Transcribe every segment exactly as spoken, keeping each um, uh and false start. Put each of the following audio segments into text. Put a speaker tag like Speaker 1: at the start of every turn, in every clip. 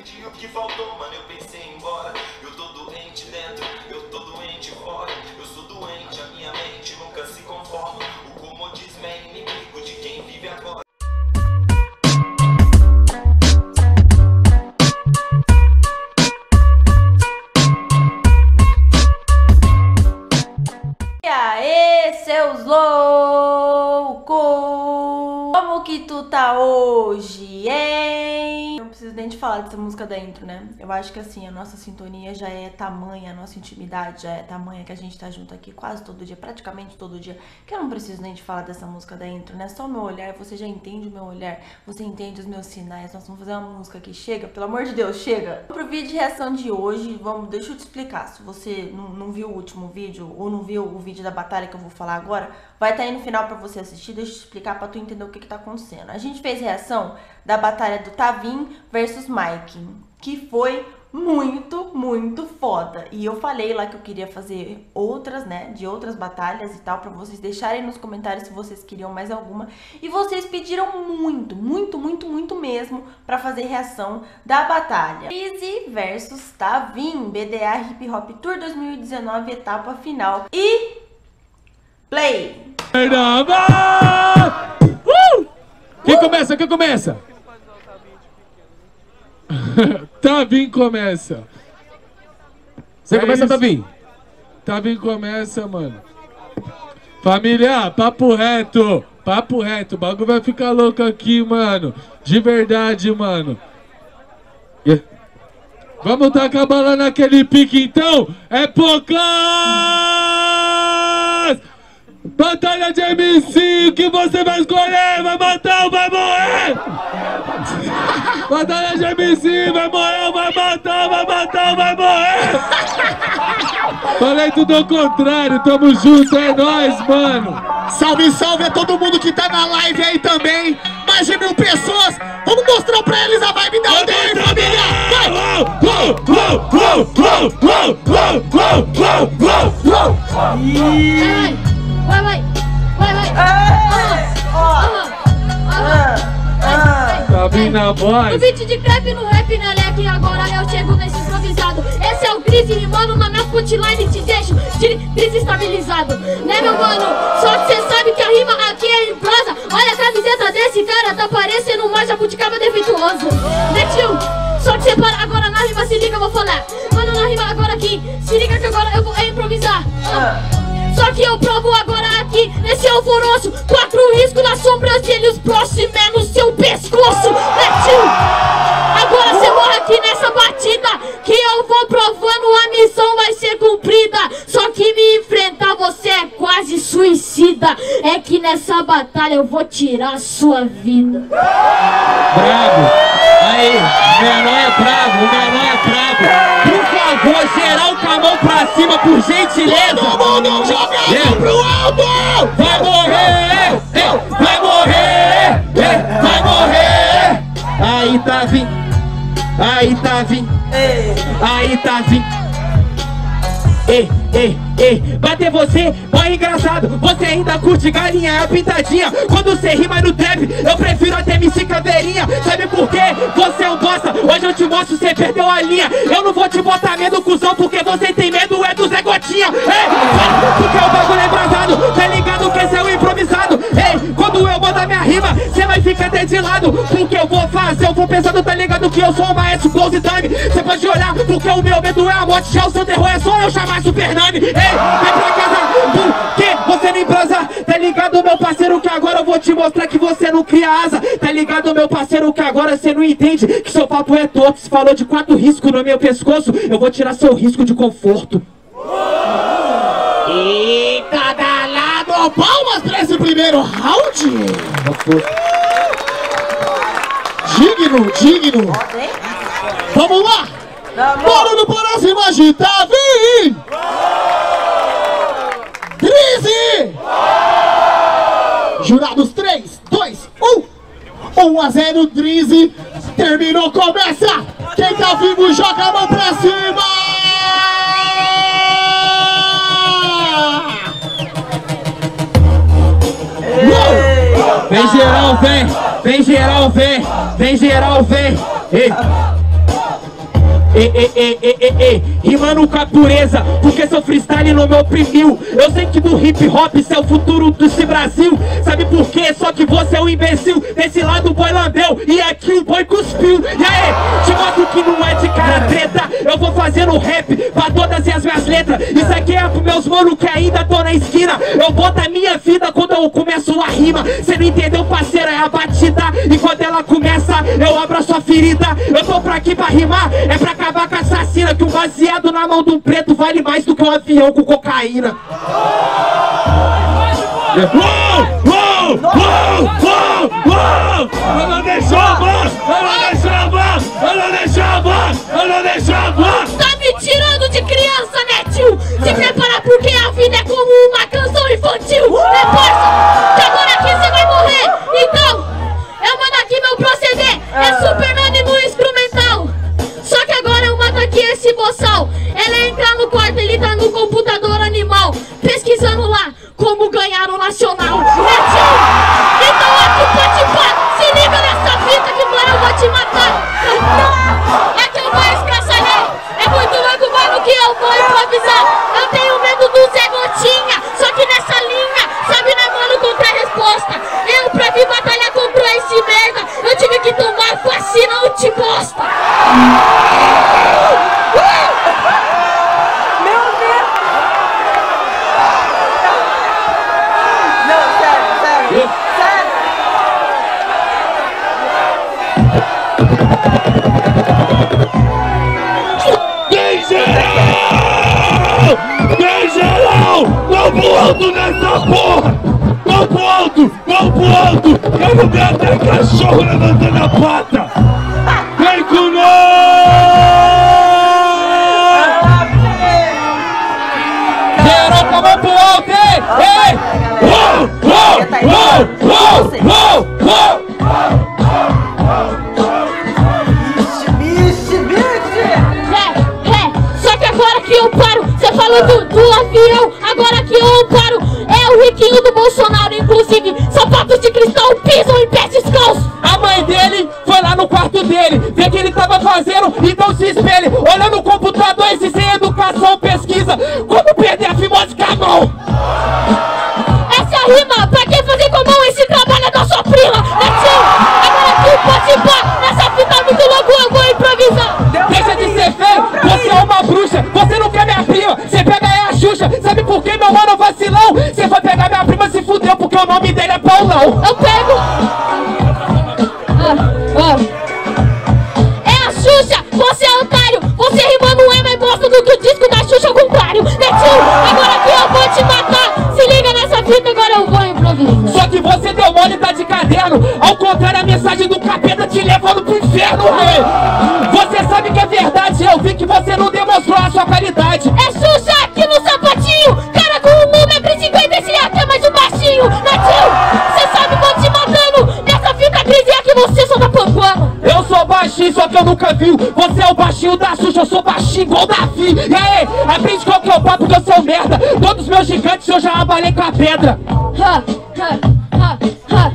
Speaker 1: perdi o que faltou, mano, eu pensei em ir embora. Eu tô doente dentro, eu tô doente fora. Eu sou doente, a minha mente nunca se conforma. O comodismo é inimigo de quem vive agora.
Speaker 2: E aí, seus loucos! Como que tu tá hoje, hein? Não preciso nem te falar dessa música da intro, né? Eu acho que assim, a nossa sintonia já é tamanha, a nossa intimidade já é tamanha, que a gente tá junto aqui quase todo dia, praticamente todo dia, que eu não preciso nem te falar dessa música da intro, né? Só o meu olhar, você já entende o meu olhar, você entende os meus sinais. Nós vamos fazer uma música que chega, pelo amor de Deus, chega! Pro vídeo de reação de hoje, vamos, deixa eu te explicar. Se você não, não viu o último vídeo, ou não viu o vídeo da batalha que eu vou falar agora, vai estar aí no final pra você assistir. Deixa eu te explicar pra tu entender o que que tá acontecendo. A gente fez reação da batalha do Tavim versus Mike, que foi muito, muito foda. E eu falei lá que eu queria fazer outras, né, de outras batalhas e tal, pra vocês deixarem nos comentários se vocês queriam mais alguma. E vocês pediram muito, muito, muito, muito mesmo pra fazer reação da batalha Breezy versus Tavim, B D A Hip Hop Tour dois mil e dezenove, etapa final. E... play!
Speaker 3: Uh! Quem começa? Quem começa? Tavim começa. Você é começa, isso. Tavim? Tavim começa, mano. Família, papo reto. Papo reto. O bagulho vai ficar louco aqui, mano. De verdade, mano. Yeah. Vamos tacar a bala naquele pique, então? É poucas! Batalha de M C, o que você vai escolher? Vai matar ou vai morrer? Batalha de M C, vai morrer ou vai matar? Vai matar ou vai morrer? Falei tudo ao contrário, tamo junto, é nóis, mano.
Speaker 4: Salve, salve a todo mundo que tá na live aí também. Mais de mil pessoas, vamos mostrar pra eles a vibe da aldeia, hein, família?
Speaker 5: Vai! Vai, vai, vai, vai.
Speaker 3: Tá vindo na voz.
Speaker 5: No beat de crepe, no rap, na leque, agora eu chego nesse improvisado. Esse é o Crise rimando na minha punchline, te deixo desestabilizado. Né, meu mano? Só que cê sabe que a rima aqui é em prosa. Olha a camiseta desse cara, tá parecendo mais jabuticaba defeituoso. Né, tio? Só que cê para agora na rima, se liga, eu vou falar. Mano, na rima agora aqui, se liga que agora eu vou improvisar. Só que eu provo agora aqui, nesse alvoroço. Quatro riscos nas sobrancelhas, próximo é no seu pescoço. Metiu! Agora você morre aqui nessa batida, que eu vou provando, a missão vai ser cumprida. Só que me enfrentar você é quase suicida. É que nessa batalha eu vou tirar a sua vida.
Speaker 4: Bravo! Aí, o menor é bravo, o menor é bravo. Por favor, geral com a mão pra cima, por gentileza. Todo mundo joga yeah. Pro alto! Vai morrer! Vai morrer! Vai morrer! Aí tá vindo, aí tá vindo, aí tá vindo. Ei, ei, ei, bater você, ó engraçado. Você ainda curte galinha, a pintadinha. Quando você rima no trap, eu prefiro até M C Caveirinha. Sabe por quê? Você é um bosta, hoje eu te mostro, você perdeu a linha. Eu não vou te botar medo, cuzão, porque você tem medo, é do Zé Gotinha. Ei, porque o bagulho é bravado, tá ligado que esse é o improvisado. Ei, quando eu mandar minha rima, você vai ficar até de lado. Porque eu vou fazer, eu vou pensando, tá ligado que eu sou o maestro close time. Você pode olhar, porque o meu medo é a morte, já o seu terror é só eu chamar Super Nani. Ei, vem pra casa, porque você não embrasa. Tá ligado, meu parceiro, que agora eu vou te mostrar que você não cria asa. Tá ligado, meu parceiro, que agora você não entende que seu papo é torto. Se falou de quatro riscos no meu pescoço, eu vou tirar seu risco de conforto. E cada lado, palmas pra esse primeiro round. Digno, digno. Vamos lá. Bora no próximo agitar, vem! Breezy! Jurados, três, dois, um! um a zero, Breezy! Terminou, começa! Quem tá vivo, joga a mão pra cima! Vem geral, vem! Vem geral, vem! Vem geral, vem! Ei. Ei, ei, ei, ei, ei, ei, rimando com a pureza, porque seu freestyle não me oprimiu. Eu sei que do hip hop isso é o futuro desse Brasil. Sabe por quê? Só que você é um imbecil. Desse lado o boi lambeu e aqui o boi cuspiu. E aí, te mostro que não é de cara treta. Eu vou fazendo rap pra todas as minhas letras. Isso aqui é pros meus manos que ainda tô na esquina. Eu boto a minha vida quando eu começo a rima. Cê não entendeu, parceiro, é a batida. E quando ela começa, eu abro a sua ferida. Eu tô pra aqui pra rimar, é pra acabar com a assassina. Que um baseado na mão de um preto vale mais do que um avião com cocaína. Uou, uou, uou, uou, uou. Eu não deixo a voz, eu não deixo a voz, eu não deixo a voz, eu não deixo a voz.
Speaker 5: Tá me tirando de criança, né, tio? Se prepara porque a vida é como uma canção infantil, né, parça? Que agora aqui você vai morrer. Então, eu mando aqui meu proceder. É Superman no instrumental. Só que agora eu mato aqui esse boçal. Ela entra no quarto, ele tá no computador animal, pesquisando lá como ganhar o nacional. É, tio? Então aqui pode pá. Se liga nessa fita que mano eu vou te matar. É que eu vou escraçalhar. É muito louco, mano, que eu vou improvisar. Eu tenho medo do Zé Gotinha. Só que nessa linha, sabe, né, mano, contra a resposta. Eu pra vir batalhar contra esse merda, eu tive que tomar vacina anti-bosta.
Speaker 2: Meu Deus! Não, sério, sério, sério!
Speaker 4: Vem geral! Vem geral! Vamos pro alto nessa porra! Vamos pro alto! Vamos pro alto! Quero ver até cachorro levantando a pata! Vem com nós! Geral com a mão pro alto, hein? Ei! Uou! Uou! Uou! Uou! Uou!
Speaker 5: Que eu paro, você falou do, do avião, agora que eu paro, é o riquinho do Bolsonaro, inclusive, sapatos de cristal pisam em pés descalços.
Speaker 4: A mãe dele foi lá no quarto dele, vê que ele tava fazendo, então se espelhe, olha no computador, esse sem educação pesquisa, como perder a fimose com a mão.
Speaker 5: Essa rima, pra quem fazer com a mão, esse trabalho é da sua prima, né, tio? Agora que pode pá, nessa fita muito louco, eu vou improvisar.
Speaker 4: Deixa de ser feio, você é uma bruxa, você não quer minha prima, você pega é a Xuxa. Sabe por que, meu mano, vacilão? Você foi pegar minha prima, se fudeu, porque o nome dele é Paulão.
Speaker 5: Eu pego. Ah, ah. É a Xuxa, você é otário, você rimando é mais bosta do que o disco da Xuxa ao contrário, né, tio? Agora que eu vou te matar, se liga nessa fita, agora eu vou improvisar.
Speaker 4: Só que você deu mole e tá de caderno, ao contrário, a mensagem do capeta te levando pro inferno, rei. Você sabe que é verdade, eu vi que você não demonstrou a sua qualidade.
Speaker 5: É Xuxa aqui no sapatinho, cara com um metro e cinquenta, esse aqui é mais um baixinho, né, tio? Você sabe, vou te matando, nessa fita crise é que você só tá pampando.
Speaker 4: Eu sou baixinho, só que eu nunca vi. Você é o baixinho da Xuxa, eu sou baixinho igual Davi. E aí, aprende qual que é o papo que eu sou merda. Todos os meus gigantes eu já abalei com a pedra.
Speaker 5: Ha, ha, ha, ha.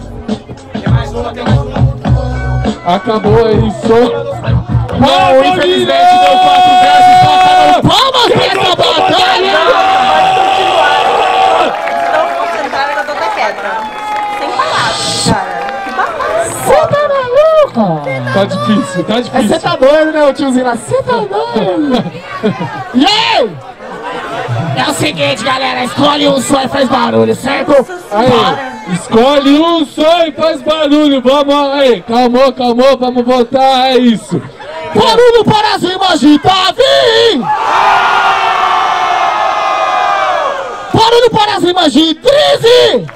Speaker 3: Acabou isso.
Speaker 4: Não, infelizmente deu quatro versos, passaram palmas pra essa batalha!
Speaker 2: Estou concentrada, eu tô até quieta. Sem palavras, cara. Que babado.
Speaker 5: Você tá maluco?
Speaker 3: Tá difícil, tá difícil.
Speaker 4: Você tá doido, né, o tiozinho? Você tá doido? E aí? É o seguinte, galera, escolhe um som e faz barulho, certo?
Speaker 3: Aí, escolhe um som e faz barulho. Vamos aí, calmou, calmou, vamos voltar, é isso.
Speaker 4: Barulho para as rimas de Davi! Barulho para as rimas de Drizzy!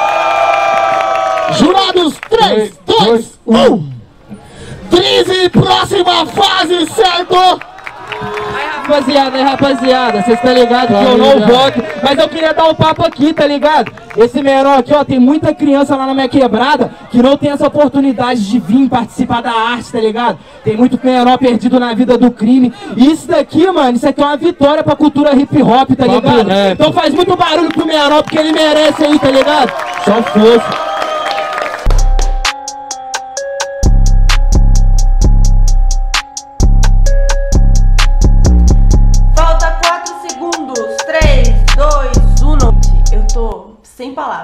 Speaker 4: Jurados, três, dois, um! Drizzy, próxima fase, certo? Rapaziada, rapaziada, vocês estão ligados que eu não voto, mas eu queria dar um papo aqui, tá ligado? Esse menor aqui, ó, tem muita criança lá na minha quebrada que não tem essa oportunidade de vir participar da arte, tá ligado? Tem muito menor perdido na vida do crime. E isso daqui, mano, isso aqui é uma vitória pra cultura hip hop, tá ligado? Então faz muito barulho pro menor porque ele merece aí, tá ligado? Só força.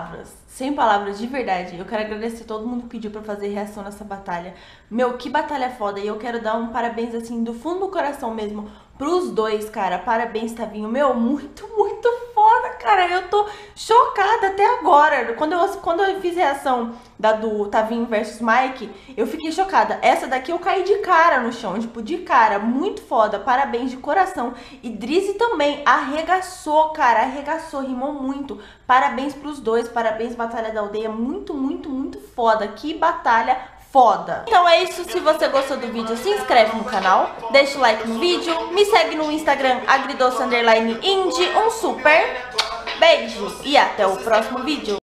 Speaker 2: palavras. Sem palavras, de verdade. Eu quero agradecer todo mundo que pediu pra fazer reação nessa batalha. Meu, que batalha foda. E eu quero dar um parabéns, assim, do fundo do coração mesmo, pros dois, cara. Parabéns, Tavinho. Meu, muito, muito foda, cara. Eu tô chocada até agora. Quando eu, quando eu fiz reação da do Tavinho versus Mike, eu fiquei chocada. Essa daqui eu caí de cara no chão, tipo, de cara. Muito foda. Parabéns de coração. E Drizzy também arregaçou, cara. Arregaçou, rimou muito. Parabéns pros dois. Parabéns, Batalha da Aldeia. Muito, muito, muito foda. Que batalha foda. Então é isso, se você gostou do vídeo, se inscreve no canal, deixa o like no vídeo, me segue no Instagram, agridoce underline indie. Um super beijo e até o próximo vídeo.